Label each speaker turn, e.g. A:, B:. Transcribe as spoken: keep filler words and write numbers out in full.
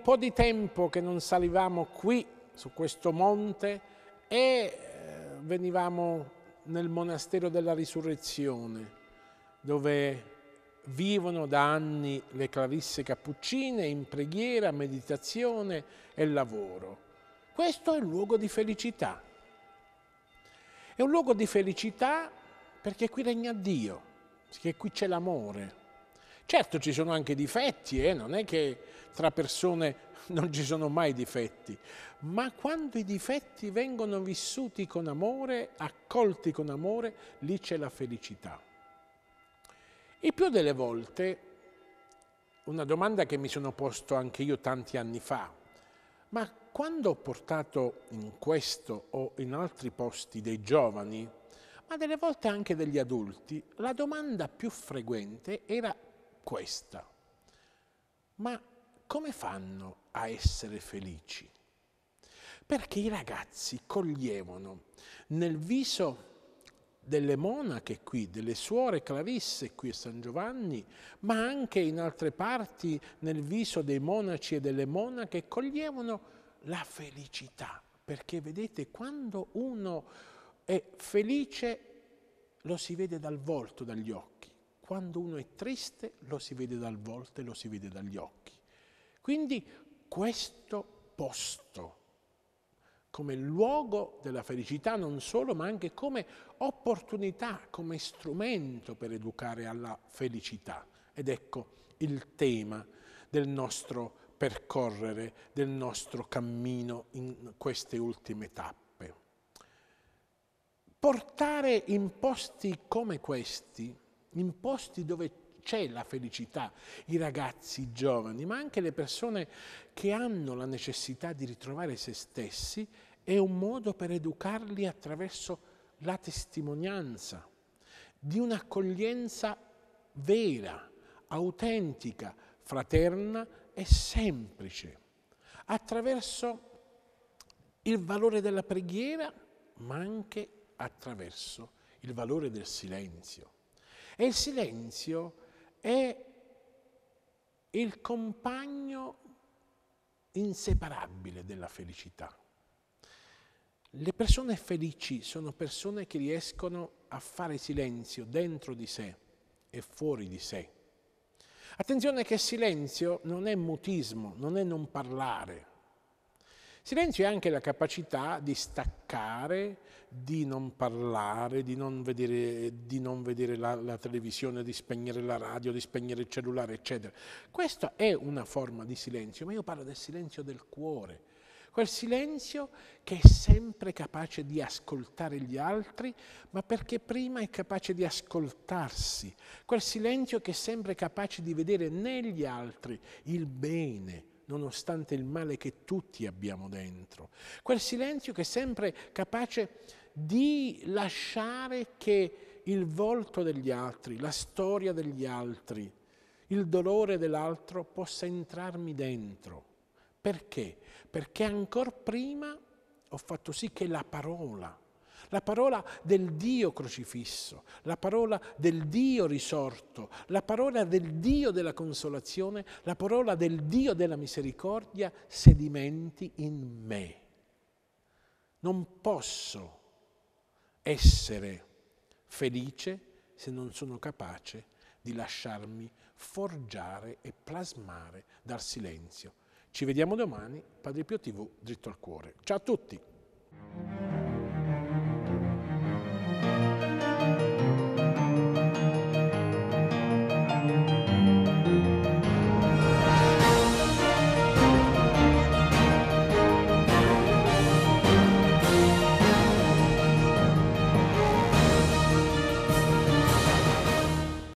A: po' di tempo che non salivamo qui su questo monte e eh, venivamo nel monastero della Risurrezione, dove vivono da anni le clarisse cappuccine in preghiera, meditazione e lavoro. Questo è un luogo di felicità. È un luogo di felicità perché qui regna Dio, perché qui c'è l'amore. Certo ci sono anche difetti, eh? Non è che tra persone non ci sono mai difetti, ma quando i difetti vengono vissuti con amore, accolti con amore, lì c'è la felicità. Il più delle volte, una domanda che mi sono posto anche io tanti anni fa, ma quando ho portato in questo o in altri posti dei giovani, ma delle volte anche degli adulti, la domanda più frequente era questa: ma come fanno a essere felici? Perché i ragazzi coglievano nel viso delle monache qui, delle suore Clarisse qui a San Giovanni, ma anche in altre parti nel viso dei monaci e delle monache, coglievano la felicità. Perché vedete, quando uno è felice lo si vede dal volto, dagli occhi. Quando uno è triste lo si vede dal volto e lo si vede dagli occhi. Quindi questo posto come luogo della felicità non solo, ma anche come opportunità, come strumento per educare alla felicità. Ed ecco il tema del nostro percorrere, del nostro cammino in queste ultime tappe. Portare in posti come questi, in posti dove c'è la felicità, i ragazzi, i giovani, ma anche le persone che hanno la necessità di ritrovare se stessi, è un modo per educarli attraverso la testimonianza di un'accoglienza vera, autentica, fraterna e semplice, attraverso il valore della preghiera, ma anche attraverso il valore del silenzio. E il silenzio è il compagno inseparabile della felicità. Le persone felici sono persone che riescono a fare silenzio dentro di sé e fuori di sé. Attenzione che silenzio non è mutismo, non è non parlare. Silenzio è anche la capacità di staccare, di non parlare, di non vedere, di non vedere la, la televisione, di spegnere la radio, di spegnere il cellulare, eccetera. Questa è una forma di silenzio, ma io parlo del silenzio del cuore. Quel silenzio che è sempre capace di ascoltare gli altri, ma perché prima è capace di ascoltarsi. Quel silenzio che è sempre capace di vedere negli altri il bene, nonostante il male che tutti abbiamo dentro. Quel silenzio che è sempre capace di lasciare che il volto degli altri, la storia degli altri, il dolore dell'altro possa entrarmi dentro. Perché? Perché ancora prima ho fatto sì che la parola, la parola del Dio crocifisso, la parola del Dio risorto, la parola del Dio della consolazione, la parola del Dio della misericordia sedimenti in me. Non posso essere felice se non sono capace di lasciarmi forgiare e plasmare dal silenzio. Ci vediamo domani, Padre Pio tivù, dritto al cuore. Ciao a tutti!